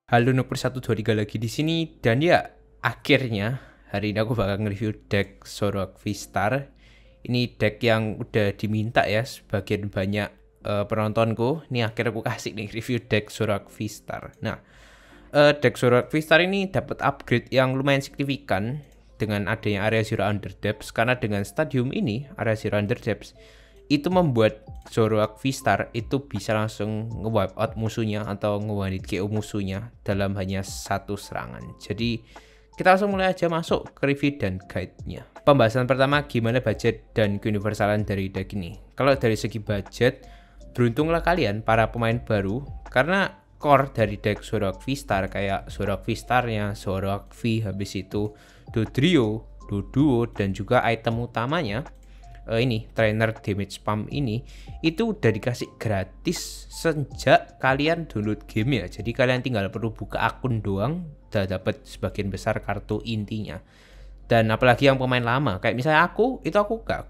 Halo Nuker 123 lagi di sini dan ya akhirnya hari ini aku bakal nge-review deck Zoroark V-Star. Ini deck yang udah diminta ya sebagian banyak penontonku. Ini akhirnya aku kasih nih review deck Zoroark V-Star. Nah, deck Zoroark V-Star ini dapat upgrade yang lumayan signifikan dengan adanya area Zero Under Depths, karena dengan stadium ini area Zero Under Depths itu membuat Zoroark V-Star itu bisa langsung nge-wipe out musuhnya atau nge-one hit KO musuhnya dalam hanya satu serangan. Jadi kita langsung mulai aja masuk ke review dan guide-nya. Pembahasan pertama, gimana budget dan keuniversalan dari deck ini. Kalau dari segi budget, beruntunglah kalian para pemain baru, karena core dari deck Zoroark V-Star kayak Zoroark V-Star-nya, Zoroark V, habis itu Dodrio, Doduo, dan juga item utamanya ini trainer damage spam ini itu udah dikasih gratis sejak kalian download game ya. Jadi kalian tinggal perlu buka akun doang udah dapat sebagian besar kartu intinya. Dan apalagi yang pemain lama kayak misalnya aku nggak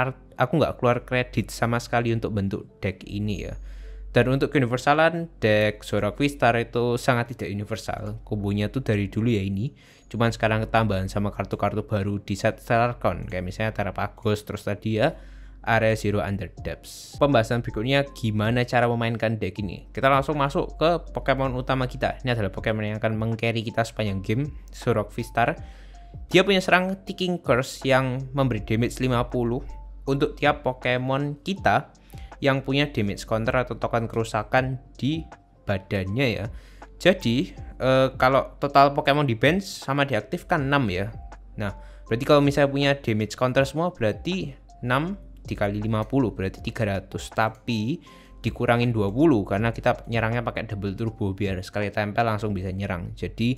keluar kredit sama sekali untuk bentuk deck ini ya. Dan untuk universalan, deck Zoroark V-Star itu sangat tidak universal. Kombonya tuh dari dulu ya ini. Cuman sekarang ketambahan sama kartu-kartu baru di set Stellarcon. Kayak misalnya Terapagos, terus tadi ya area Zero Under Depths. Pembahasan berikutnya gimana cara memainkan deck ini. Kita langsung masuk ke Pokemon utama kita. Ini adalah Pokemon yang akan meng-carry kita sepanjang game, Zoroark V-Star. Dia punya serang Ticking Curse yang memberi damage 50 untuk tiap Pokemon kita yang punya damage counter atau token kerusakan di badannya ya. Jadi kalau total Pokemon di bench sama diaktifkan 6 ya. Nah, berarti kalau misalnya punya damage counter semua berarti 6 dikali 50 berarti 300, tapi dikurangin 20 karena kita nyerangnya pakai double turbo biar sekali tempel langsung bisa nyerang. Jadi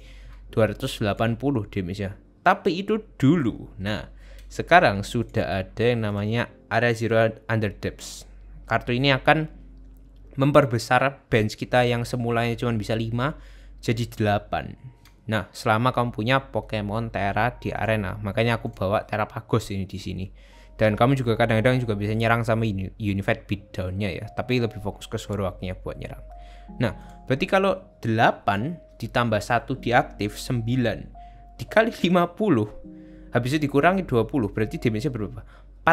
280 damage ya. Tapi itu dulu. Nah, sekarang sudah ada yang namanya area Zero Under Depths. Kartu ini akan memperbesar bench kita yang semulanya cuma bisa 5 jadi 8. Nah, selama kamu punya Pokemon Tera di arena, makanya aku bawa Terapagos ini di sini. Dan kamu juga kadang-kadang juga bisa nyerang sama Unified Beatdown-nya ya, tapi lebih fokus ke Zoroark-nya buat nyerang. Nah, berarti kalau 8 ditambah 1 diaktif 9 dikali 50 habis itu dikurangi 20 berarti damage-nya berapa?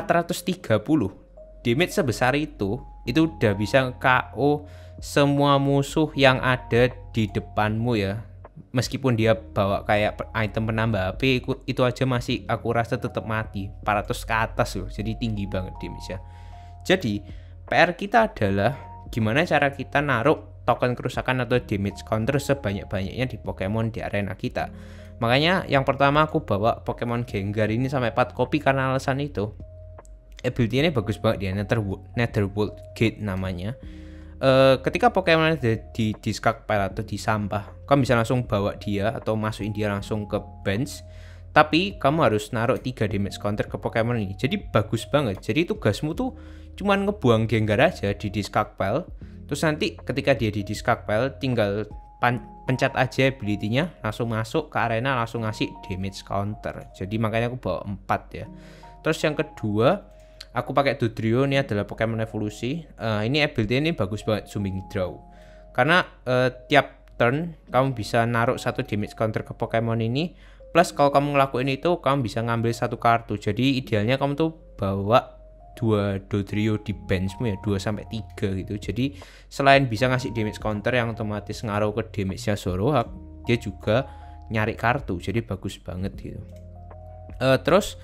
430. Damage sebesar itu udah bisa KO semua musuh yang ada di depanmu ya. Meskipun dia bawa kayak item penambah HP, itu aja masih aku rasa tetap mati. 400 ke atas loh, jadi tinggi banget damage-nya. Jadi PR kita adalah gimana cara kita naruh token kerusakan atau damage counter sebanyak-banyaknya di Pokemon di arena kita. Makanya yang pertama aku bawa Pokemon Gengar ini sampai 4 copy karena alasan itu. Ability-nya bagus banget dia, Netherworld Gate namanya. Ketika Pokemon ada di discard pile atau di sampah, kamu bisa langsung bawa dia atau masukin dia langsung ke bench. Tapi kamu harus naruh 3 damage counter ke Pokemon ini. Jadi bagus banget. Jadi tugasmu tuh cuman ngebuang Gengar aja di discard pile. Terus nanti ketika dia di discard pile tinggal pencet aja ability-nya, langsung masuk ke arena, langsung ngasih damage counter. Jadi makanya aku bawa 4 ya. Terus yang kedua, aku pakai Dodrio, ini adalah Pokemon evolusi. Ini ability ini bagus banget, Zooming Draw. Karena tiap turn kamu bisa naruh 1 damage counter ke Pokemon ini. Plus kalau kamu ngelakuin itu, kamu bisa ngambil 1 kartu. Jadi idealnya kamu tuh bawa 2 Dodrio di benchmu ya, 2-3 gitu. Jadi selain bisa ngasih damage counter yang otomatis ngaruh ke damage-nya Zoroark, dia juga nyari kartu. Jadi bagus banget gitu. Terus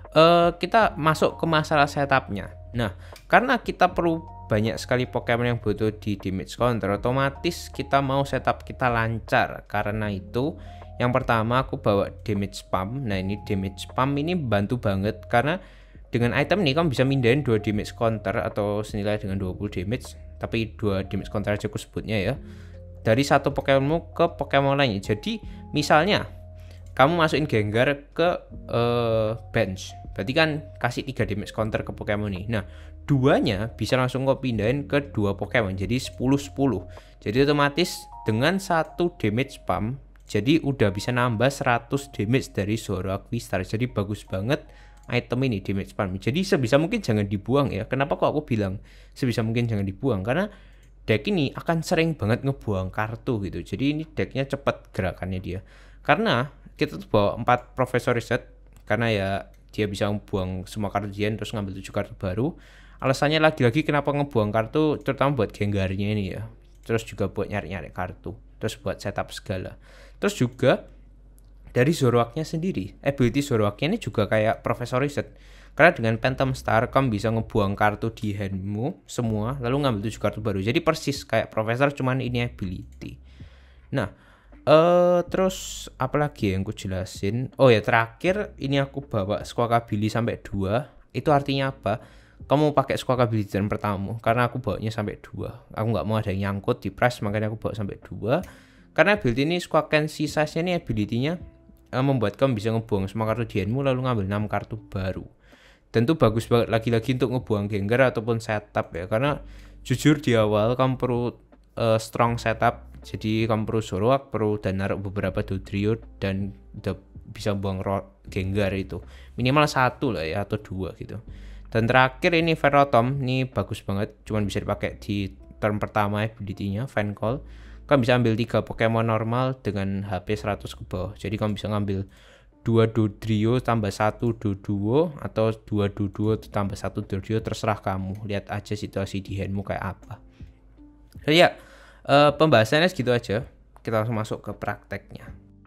kita masuk ke masalah setupnya. Nah, karena kita perlu banyak sekali Pokemon yang butuh di damage counter, otomatis kita mau setup kita lancar. Karena itu, yang pertama aku bawa damage spam. Nah, ini damage spam ini bantu banget karena dengan item ini kamu bisa mindahin 2 damage counter atau senilai dengan 20 damage. Tapi 2 damage counter aja aku sebutnya ya. Dari satu Pokemonmu ke Pokemon lainnya. Jadi, misalnya kamu masukin Gengar ke bench, berarti kan kasih 3 damage counter ke Pokemon ini. Nah, 2-nya bisa langsung kau pindahin ke 2 Pokemon, jadi 10-10. Jadi otomatis dengan 1 damage spam, jadi udah bisa nambah 100 damage dari Zoroark V-Star. Jadi bagus banget item ini, damage spam. Jadi sebisa mungkin jangan dibuang ya. Kenapa kok aku bilang sebisa mungkin jangan dibuang? Karena deck ini akan sering banget ngebuang kartu gitu. Jadi ini decknya cepat gerakannya dia. Karena kita tuh bawa 4 Professor Reset, karena ya dia bisa ngebuang semua kartu dia terus ngambil 7 kartu baru. Alasannya lagi-lagi kenapa ngebuang kartu, terutama buat Gengarnya ini ya. Terus juga buat nyari-nyari kartu, terus buat setup segala. Terus juga dari Zoroarknya sendiri, ability Zoroarknya ini juga kayak Professor Reset. Karena dengan Phantom Star kamu bisa ngebuang kartu di handmu semua, lalu ngambil 7 kartu baru. Jadi persis kayak Professor, cuman ini ability. Nah, terus apalagi yang aku jelasin? Oh ya, terakhir ini aku bawa Squawkabilly sampai 2. Itu artinya apa? Kamu pakai Squawkabilly turn pertama, karena aku bawanya sampai 2. Aku nggak mau ada yang nyangkut di price, makanya aku bawa sampai 2. Karena ability ini Squawkency size-nya ini ability-nya membuat kamu bisa ngebuang semua kartu di handmu lalu ngambil 6 kartu baru. Tentu bagus banget lagi-lagi untuk ngebuang Gengar ataupun setup ya, karena jujur di awal kamu perlu strong setup. Jadi kamu perlu Zoroark, perlu dan naruh beberapa Dodrio dan udah bisa buang Gengar itu minimal 1 lah ya, atau 2 gitu. Dan terakhir ini Ferrothorn, ini bagus banget, cuman bisa dipakai di turn pertama ability-nya Fan Call. Kamu bisa ambil 3 Pokemon normal dengan HP 100 ke bawah. Jadi kamu bisa ngambil 2 Dodrio tambah 1 Doduo, atau 2 Doduo tambah 1 Dodrio, terserah kamu. Lihat aja situasi di handmu kayak apa. Jadi ya, pembahasannya segitu aja. Kita langsung masuk ke prakteknya.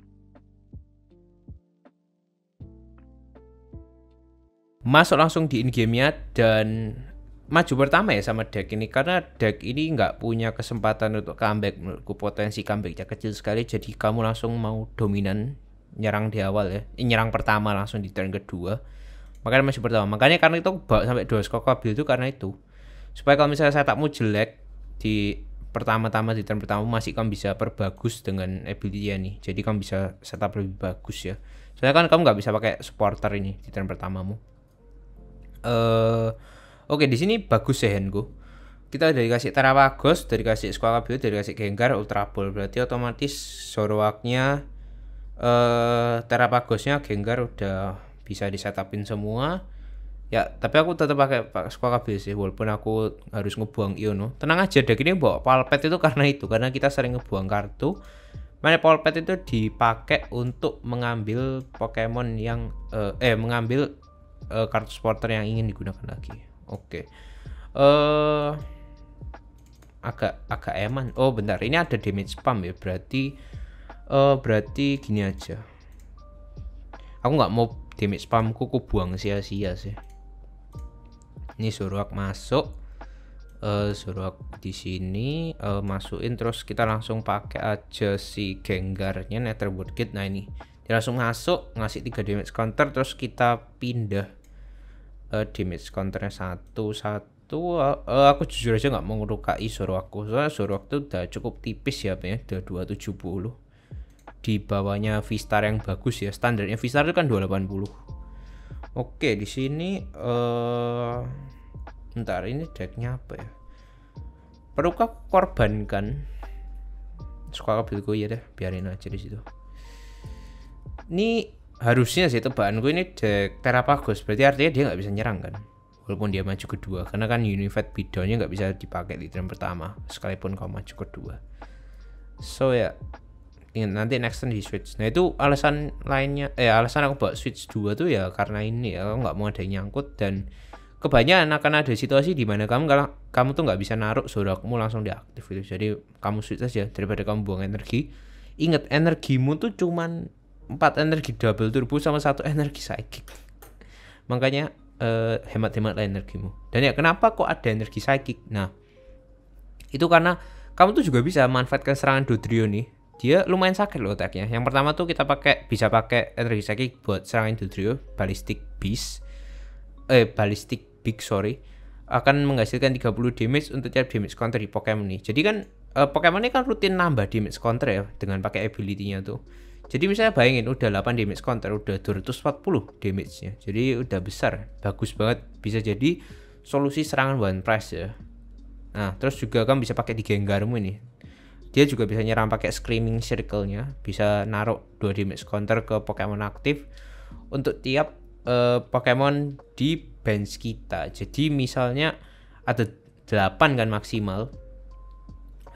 Masuk langsung di in-game-nya dan maju pertama ya sama deck ini, karena deck ini nggak punya kesempatan untuk comeback. Menurutku potensi comebacknya kecil sekali, jadi kamu langsung mau dominan nyerang di awal ya, nyerang pertama langsung di turn kedua. Makanya masih pertama, makanya karena itu bawa sampai 2 Squawkabilly itu karena itu, supaya kalau misalnya setupmu jelek di pertama-tama di turn pertama masih kamu bisa perbagus dengan ability nih, jadi kamu bisa setup lebih bagus ya. Soalnya kan kamu nggak bisa pakai supporter ini di turn pertamamu. Oke, di sini bagus ya handku. Kita udah dikasih Terapagos, udah dikasih Squawkabilly, udah dikasih Gengar, Ultra Ball, berarti otomatis Zoroarknya, Terapagosnya, Gengar udah bisa disetupin semua. Ya, tapi aku tetap pakai Squawkabilly sih, walaupun aku harus ngebuang Iono. Tenang aja, deck ini bawa Palpet itu karena kita sering ngebuang kartu. Mana Palpet itu dipakai untuk mengambil Pokemon yang mengambil kartu supporter yang ingin digunakan lagi. Oke. Agak eman. Oh, bentar. Ini ada damage spam ya. Berarti gini aja. Aku nggak mau damage spamku ku buang sia-sia sih. Ini Zoroark masuk. Zoroark di sini masukin, terus kita langsung pakai aja si Gengarnya Netherworld Gate. Nah ini dia langsung masuk, ngasih 3 damage counter, terus kita pindah damage counternya 1. Aku jujur aja nggak mau ngelukai Zoroarkku, soalnya Zoroark tuh udah cukup tipis ya, udah 270. Di bawahnya V-Star yang bagus ya, standarnya V-Star itu kan 280. Oke, di sini bentar, ini decknya apa ya? Perlukah korbankan Squawkabilly ya deh, biarin aja di situ. Ini harusnya sih tebakanku ini deck Terapagos, berarti artinya dia nggak bisa nyerang kan, walaupun dia maju kedua, karena kan Unified Beatdown-nya nggak bisa dipakai di turn pertama sekalipun kau maju kedua. So ya, nanti next turn di switch. Nah itu alasan lainnya, alasan aku bawa switch 2 tuh ya karena ini ya, aku nggak mau ada yang nyangkut, dan kebanyakan akan ada situasi di mana kamu tuh nggak bisa naruh Zoroarkmu langsung diaktif gitu. Jadi kamu switch aja daripada kamu buang energi. Ingat, energimu tuh cuman 4 energi double turbo sama 1 energi psychic. Makanya hemat-hemat lah energimu. Dan ya kenapa kok ada energi psychic? Nah, itu karena kamu tuh juga bisa manfaatkan serangan Dodrio nih. Dia lumayan sakit loh attack-nya. Yang pertama tuh kita bisa pakai energi psychic buat serangan Dodrio, Ballistic Big, akan menghasilkan 30 damage untuk tiap damage counter di Pokemon nih. Jadi kan Pokemon ini kan rutin nambah damage counter ya dengan pakai ability-nya tuh. Jadi misalnya bayangin udah 8 damage counter, udah 240 damage-nya. Jadi udah besar, bagus banget, bisa jadi solusi serangan one price ya. Nah, terus juga kan bisa pakai di Gengarmu ini. Dia juga bisa nyerang pakai Screaming Circle-nya, bisa naruh 2 damage counter ke Pokemon aktif untuk tiap Pokemon di bench kita. Jadi misalnya ada 8 kan maksimal.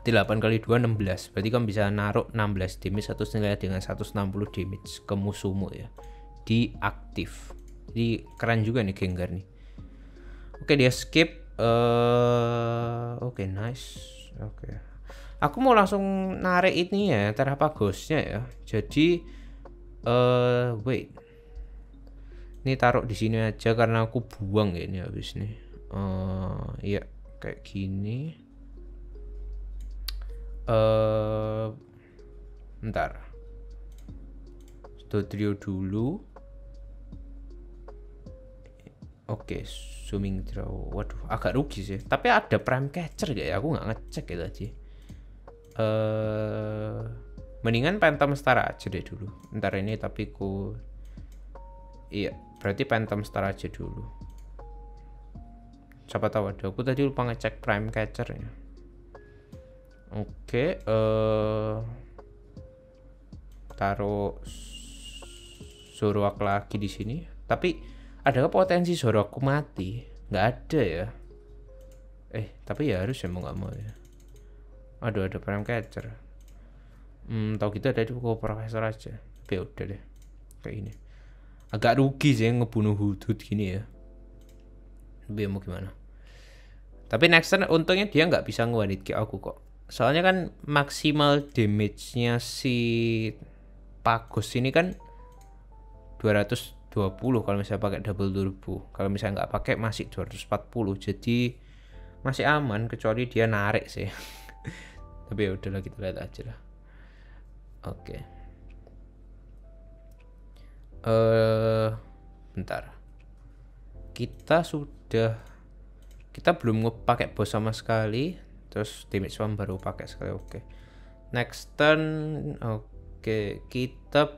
8 kali 2 16. Berarti kamu bisa naruh 16 damage atau senilai dengan 160 damage ke musuhmu ya. Di aktif. Jadi keren juga nih Gengar nih. Oke, dia skip. Oke, nice. Oke. Aku mau langsung narik ini ya, Terapagosnya ya. Jadi wait. Ini taruh di sini aja karena aku buang ya ini habis nih. Iya, kayak gini. Bentar. Trio dulu. Oke, zooming draw. Waduh, agak rugi sih. Tapi ada prime catcher gak ya? Aku nggak ngecek ya tadi. Mendingan Phantom Star aja deh dulu. Ntar ini tapi iya, berarti Phantom Star aja dulu. Siapa tahu ada. Aku tadi lupa ngecek prime catchernya. Oke, taruh Zoroark lagi di sini. Tapi adakah potensi Zoroarkku mati? Nggak ada ya. Tapi ya harus ya mau nggak mau ya. Aduh, ada prime catcher. Tahu gitu ada di profesor aja. Tapi ya udah deh. Kayak ini. Agak rugi sih ngebunuh Hudhud gini ya. Tapi mau gimana? Tapi next turn untungnya dia nggak bisa nge-one-hit kill aku kok. Soalnya kan maksimal damage-nya si Pagos ini kan 220 kalau misalnya pakai double turbo. Kalau misalnya nggak pakai masih 240. Jadi masih aman kecuali dia narik sih. Tapi ya udahlah, kita lihat aja lah. Oke. Bentar. Kita belum pakai boss sama sekali. Terus damage one baru pakai sekali. Oke. Next turn. Oke, kita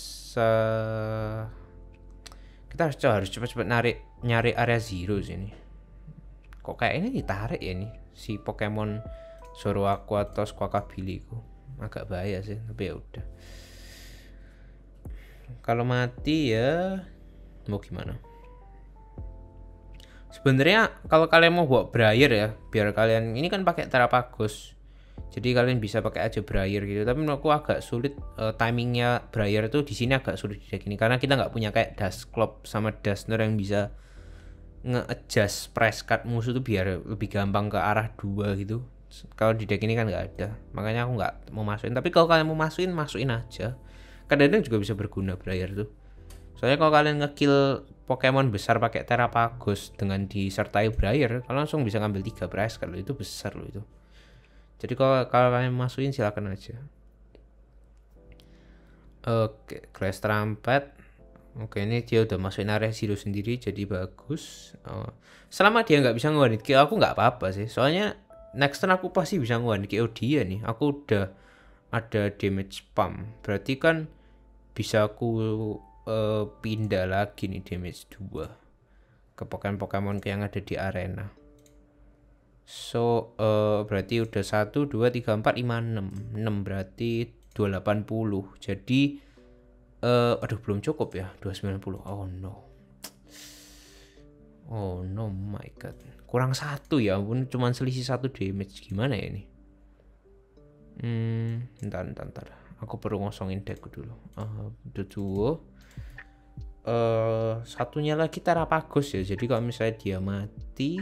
harus cepat-cepat nyari area zero sini. Kok kayak ini ditarik ya nih si Pokemon Zoroark atau Squawkabilly ku. Agak bahaya sih, tapi ya udah. Kalau mati ya mau gimana? Sebenarnya kalau kalian mau buat Briar ya, biar kalian ini kan pakai Terapagos. Jadi kalian bisa pakai aja Briar gitu. Tapi menurutku agak sulit timingnya Briar tuh di sini agak sulit di deck ini karena kita nggak punya kayak Dusclops sama Dusknoir yang bisa nge-adjust press card musuh tuh biar lebih gampang ke arah 2 gitu. Kalau di deck ini kan nggak ada, makanya aku nggak mau masukin. Tapi kalau kalian mau masukin aja. Kadang-kadang juga bisa berguna Briar tuh. Soalnya kalau kalian ngekill Pokemon besar pakai Terapagos dengan disertai Briar, kalian langsung bisa ngambil 3 prize kalau itu besar loh itu. Jadi kalau kalian masukin silakan aja. Oke, Glass Trumpet. Oke, ini dia udah masukin area zero sendiri, jadi bagus. Selama dia nggak bisa nge-one hit kill aku nggak apa-apa sih. Soalnya next turn aku pasti bisa nge-one hit kill dia nih. Aku udah ada damage spam. Berarti kan bisa aku pindah lagi nih damage 2 ke Pokemon yang ada di arena. So berarti udah 1, 2, 3, 4, 5, 6 berarti 280. Jadi aduh belum cukup ya 290. Oh no my god, kurang 1 ya ampun, cuman selisih 1 damage. Gimana ya ini? Ntar aku perlu ngosongin deckku dulu. Udah 2. Satunya lagi Terapagos ya. Jadi kalau misalnya dia mati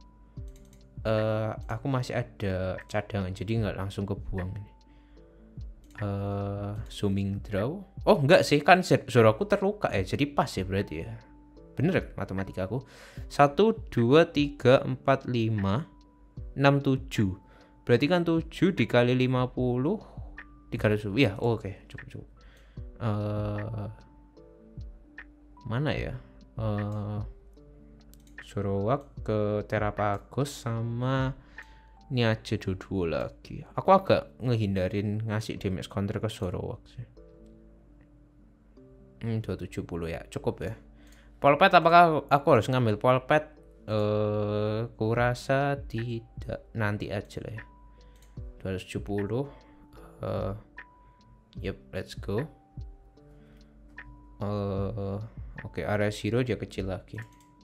aku masih ada cadangan, jadi nggak langsung kebuang ini. Zooming draw. Oh enggak sih, kan Zoroarkku terluka ya, jadi pas ya berarti ya. Bener matematika aku. 1, 2, 3, 4, 5, 6, 7. Berarti kan 7 dikali 50 300. Ya oke, cukup. Mana ya? Zoroark ke Terapagos sama ini aja dua lagi. Aku agak ngehindarin ngasih damage counter ke Zoroark sih. 270 ya, cukup ya. Polpet apakah aku harus ngambil polpet? Kurasa tidak, nanti aja lah ya. 270. Yep, let's go. Oke, area zero dia kecil lagi.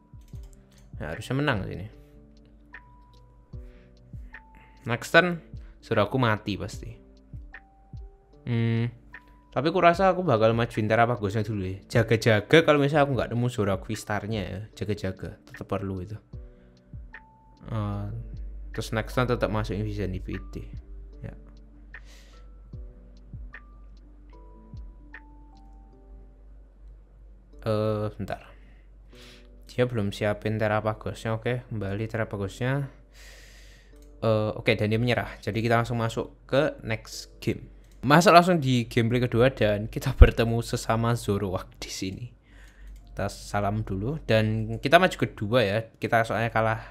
Nah, harusnya menang sini. Next turn Suruh aku mati pasti. Tapi aku rasa aku bakal majuin Terapagosnya dulu ya. Jaga-jaga kalau misalnya aku nggak nemu Zoroark V-Star-nya ya. Jaga-jaga, tetap perlu itu. Terus next time tetap masukin Vision DPT ya. Bentar, dia belum siapin Terapagosnya. Oke, kembali Terapagosnya. Oke, dan dia menyerah. Jadi kita langsung masuk ke next game. Masuk langsung di gameplay kedua dan kita bertemu sesama Zoroark di sini. Kita salam dulu dan kita maju kedua ya. Kita soalnya kalah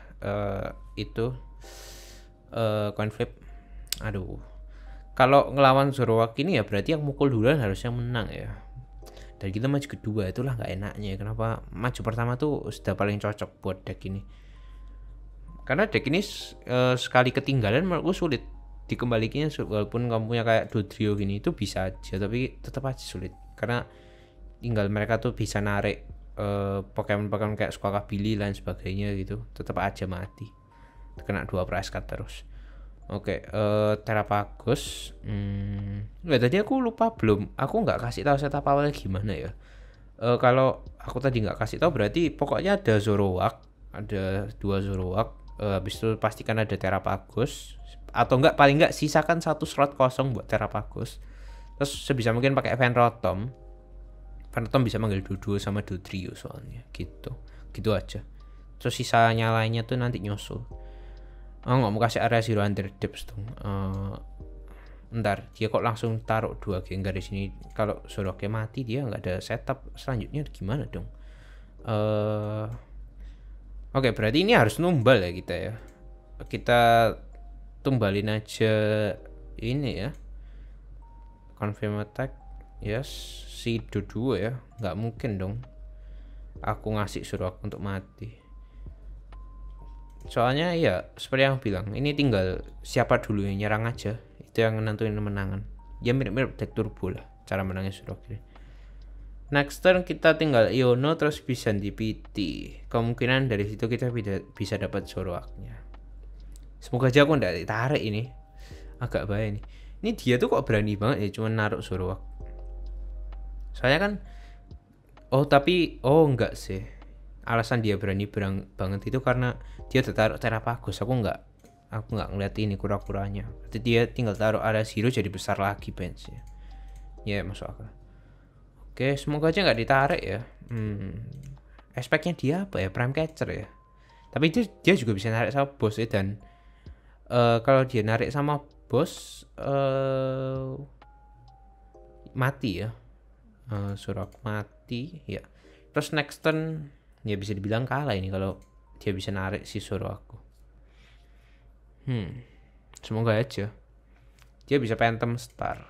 coin flip. Aduh. Kalau ngelawan Zoroark ini ya berarti yang mukul duluan harusnya menang ya. Dan kita maju kedua, itulah nggak enaknya. Kenapa maju pertama tuh sudah paling cocok buat deck ini. Karena deck ini sekali ketinggalan menurutku sulit dikembalikannya. Walaupun kamu punya kayak Dodrio gini itu bisa aja, tapi tetap aja sulit. Karena tinggal mereka tuh bisa narik Pokemon-Pokemon kayak Squawkabilly lain sebagainya gitu. Tetap aja mati. Kena 2 price card terus. Oke, Terapagos. Tadi aku lupa belum. Aku nggak kasih tahu setup awalnya gimana ya. Kalau aku tadi nggak kasih tahu berarti pokoknya ada Zoroark, ada 2 Zoroark. Habis itu pastikan ada Terapagos. Atau nggak paling nggak sisakan 1 slot kosong buat Terapagos. Terus sebisa mungkin pakai Venrotom. Venrotom bisa manggil Doduo sama Dodrio soalnya gitu. Gitu aja. Terus sisanya lainnya tuh nanti nyusul. Nggak mau kasih area Zero Under Depths dong. Ntar dia kok langsung taruh 2 Gengar di sini. Kalau Zoroarknya mati dia nggak ada setup selanjutnya gimana dong? Oke, berarti ini harus numbal ya kita ya. Kita tumbalin aja ini ya. Confirm attack. Yes, si Doduo ya. Nggak mungkin dong aku ngasih Zoroark untuk mati. Soalnya ya seperti yang bilang, ini tinggal siapa dulu yang nyerang aja. Itu yang nentuin kemenangan. Ya mirip-mirip deck turbo lah cara menangnya Zoroark ini. Next turn kita tinggal Iono terus bisa DPT. Kemungkinan dari situ kita bisa dapat Zoroarknya. Semoga aja aku nggak ditarik ini. Agak bahaya nih. Ini dia tuh kok berani banget ya cuma naruh Zoroark. Soalnya kan enggak sih. Alasan dia berani banget itu karena dia taruh Terapagos. Aku nggak ngeliat ini kura-kuranya. Berarti dia tinggal taruh area Zero jadi besar lagi benchnya. Ya masuk akal. Oke, semoga aja nggak ditarik ya. Aspeknya dia apa ya? Prime Catcher ya. Tapi dia juga bisa narik sama bos ya. Dan kalau dia narik sama bos mati ya. Zoroark mati ya. Terus next turn ya bisa dibilang kalah ini kalau dia bisa narik si Zoroark. Semoga aja dia bisa Phantom Star.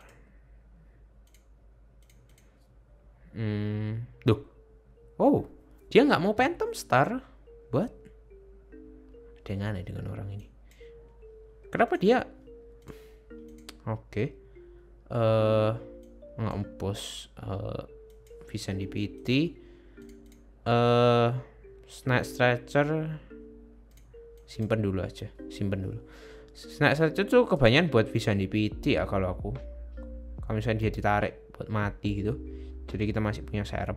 Dia nggak mau Phantom Star. Buat ada yang aneh dengan orang ini. Kenapa dia nggak empos Vision DPT. Snack Stretcher simpen dulu. Snack Stretcher tuh kebanyakan buat Vision DPT ya kalau aku. Kalau misalnya dia ditarik buat mati gitu. Jadi kita masih punya serep.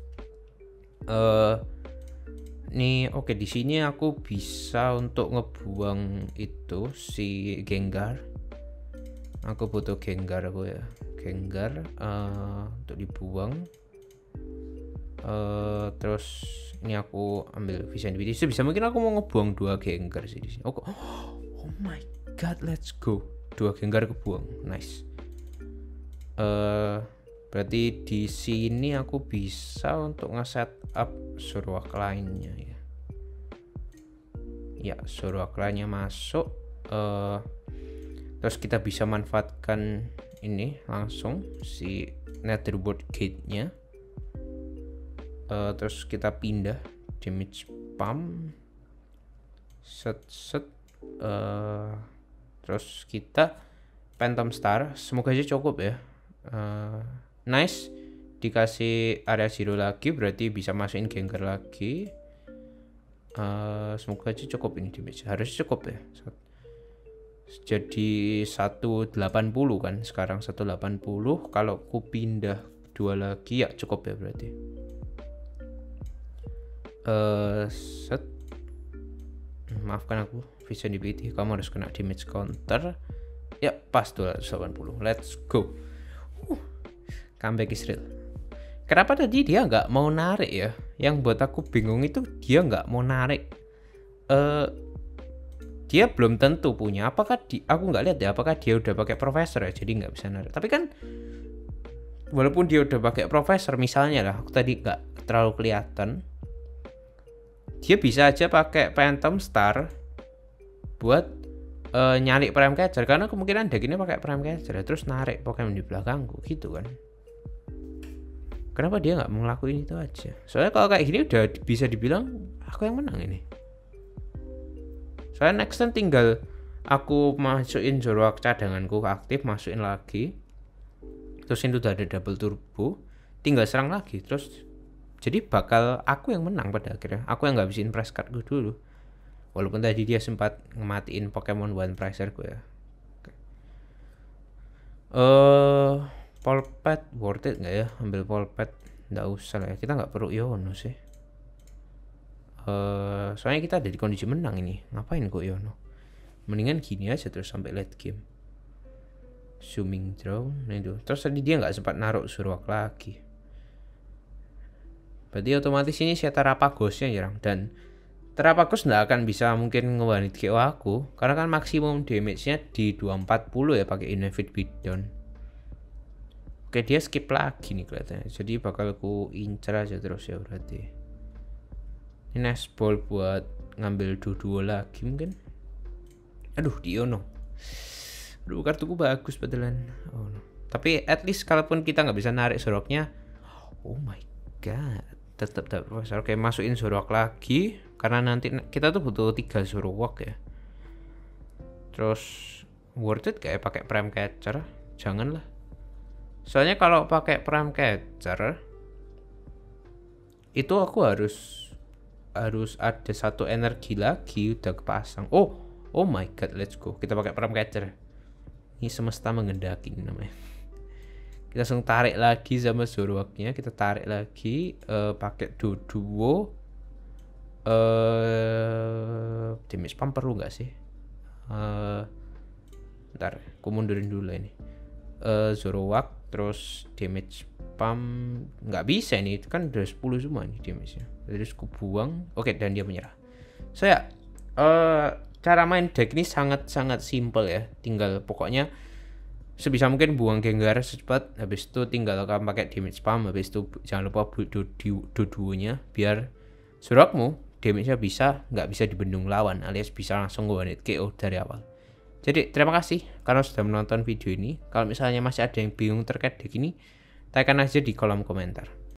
Di sini aku bisa untuk ngebuang itu si Gengar. Aku butuh Gengar aku ya. Gengar untuk dibuang. Terus ini aku ambil Vision DPT. Bisa mungkin aku mau ngebuang 2 Gengar sih di sini. Oh my god, let's go. 2 Gengar kebuang. Nice. Berarti di sini aku bisa untuk nge-set up Zoroark lainnya ya. Ya, Zoroark lainnya masuk. Terus kita bisa manfaatkan ini langsung si Netherworld Gate-nya. Terus kita pindah damage pump. Terus kita Phantom Star. Semoga aja cukup ya. Nice. Dikasih area Zero lagi berarti bisa masukin Gengar lagi. Semoga aja cukup ini damage. Harus cukup ya. jadi 180 kan, sekarang 180. Kalau ku pindah 2 lagi ya cukup ya berarti. Set. Maafkan aku, Vision DPT, kamu harus kena damage counter. Ya pas 280. Let's go. Comeback is real. Kenapa tadi dia nggak mau narik ya? Yang buat aku bingung itu dia nggak mau narik. Dia belum tentu punya. Apakah aku nggak lihat ya apakah dia udah pakai profesor ya, jadi nggak bisa narik. Tapi kan walaupun dia udah pakai profesor misalnya lah, aku tadi nggak terlalu kelihatan, dia bisa aja pakai Phantom Star buat nyari Prime Catcher, karena kemungkinan deck ini pakai Prime Catcher terus narik Pokemon di belakangku gitu kan. Kenapa dia nggak mau ngelakuin itu aja? Soalnya kalau kayak gini udah bisa dibilang aku yang menang ini. Soalnya next turn tinggal aku masukin Zoroark cadanganku aktif, masukin lagi. Terus itu udah ada double turbo, tinggal serang lagi. Terus jadi bakal aku yang menang pada akhirnya. Aku yang ngabisin press cardku dulu. Walaupun tadi dia sempat ngematiin Pokemon One Pricer gue ya. Polpet worth it nggak ya? Ambil Polpet, nggak usah lah ya. Kita nggak perlu Iono sih. Soalnya kita ada di kondisi menang ini. Ngapain kok Iono? Mendingan gini aja terus sampai late game. Zooming draw, nah itu. Terus tadi dia nggak sempat naruh Zoroark lagi. Berarti otomatis ini saya Terapagosnya nyerang, dan Terapagos nggak akan bisa mungkin nge-one-hit KO aku karena kan maksimum damage-nya di 240 ya pakai Infinite Beatdown. Oke, dia skip lagi nih kelihatannya. Jadi bakal ku incer aja terus ya berarti. Ini nice ball buat ngambil duo lagi mungkin. Aduh, Diono. Aduh, kartuku bagus betulan. Oh, no. Tapi at least kalaupun kita nggak bisa narik Zoroarknya, oh my god, tetap dapat profesor. Oke, masukin Zoroark lagi karena nanti kita tuh butuh 3 Zoroark ya. Terus worth it kayak pakai Prime Catcher? Janganlah. Soalnya kalau pakai Prime Catcher itu aku harus ada satu energi lagi udah kepasang. Oh my god, let's go. Kita pakai Prime Catcher. Ini semesta mengendaki namanya. Kita langsung tarik lagi sama Zoroarknya. Kita tarik lagi pakai duo. Damage spam perlu nggak sih? Ntar, aku mundurin dulu ini. Zoroark terus damage spam nggak bisa ini, itu kan udah 10 semua nih damage-nya. Terus aku buang. Oke, dan dia menyerah. Saya cara main deck ini sangat simple ya. Tinggal pokoknya sebisa mungkin buang Gengar secepat, habis itu tinggal kamu pakai damage spam, habis itu jangan lupa duonya biar Zoroarkmu damage-nya nggak bisa dibendung lawan, alias bisa langsung one-hit KO dari awal. Jadi terima kasih karena sudah menonton video ini. Kalau misalnya masih ada yang bingung terkait deck ini, tanyakan aja di kolom komentar.